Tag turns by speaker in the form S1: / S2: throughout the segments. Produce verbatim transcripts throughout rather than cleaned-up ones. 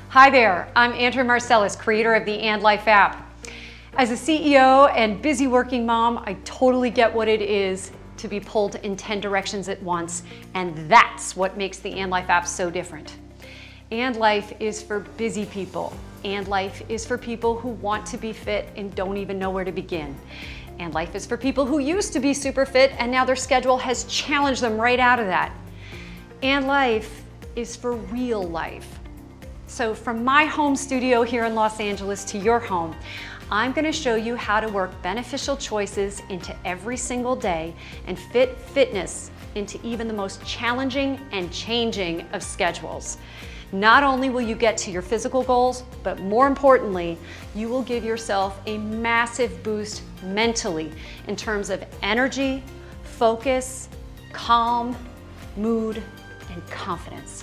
S1: Hi there, I'm Andrea Marcellus, creator of the And Life app. As a C E O and busy working mom, I totally get what it is to be pulled in ten directions at once, and that's what makes the And Life app so different. And Life is for busy people. And Life is for people who want to be fit and don't even know where to begin. And Life is for people who used to be super fit and now their schedule has challenged them right out of that. And Life is for real life. So from my home studio here in Los Angeles to your home, I'm going to show you how to work beneficial choices into every single day and fit fitness into even the most challenging and changing of schedules. Not only will you get to your physical goals, but more importantly, you will give yourself a massive boost mentally in terms of energy, focus, calm, mood, and confidence.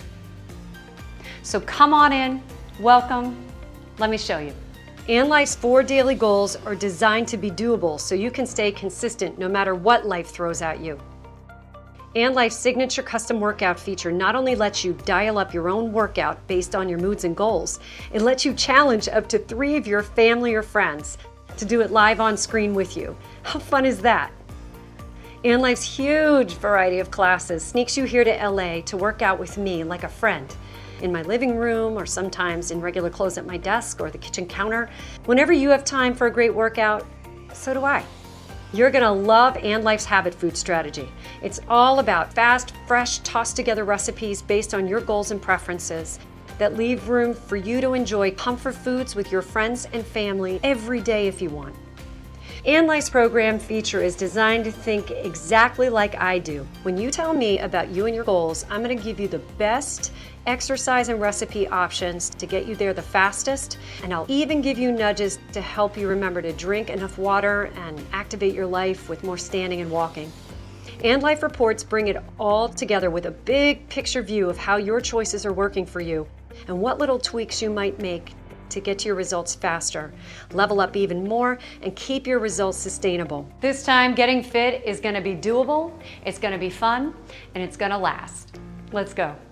S1: So come on in, welcome, let me show you. And Life's four daily goals are designed to be doable so you can stay consistent no matter what life throws at you. And Life's signature custom workout feature not only lets you dial up your own workout based on your moods and goals, it lets you challenge up to three of your family or friends to do it live on screen with you. How fun is that? And Life's huge variety of classes sneaks you here to L A to work out with me like a friend, in my living room or sometimes in regular clothes at my desk or the kitchen counter. Whenever you have time for a great workout, so do I. You're gonna love And Life's habit food strategy. It's all about fast, fresh, tossed together recipes based on your goals and preferences that leave room for you to enjoy comfort foods with your friends and family every day if you want. And Life's program feature is designed to think exactly like I do. When you tell me about you and your goals, I'm gonna give you the best exercise and recipe options to get you there the fastest, and I'll even give you nudges to help you remember to drink enough water and activate your life with more standing and walking. And Life reports bring it all together with a big picture view of how your choices are working for you and what little tweaks you might make to get to your results faster, level up even more, and keep your results sustainable. This time, getting fit is gonna be doable, it's gonna be fun, and it's gonna last. Let's go.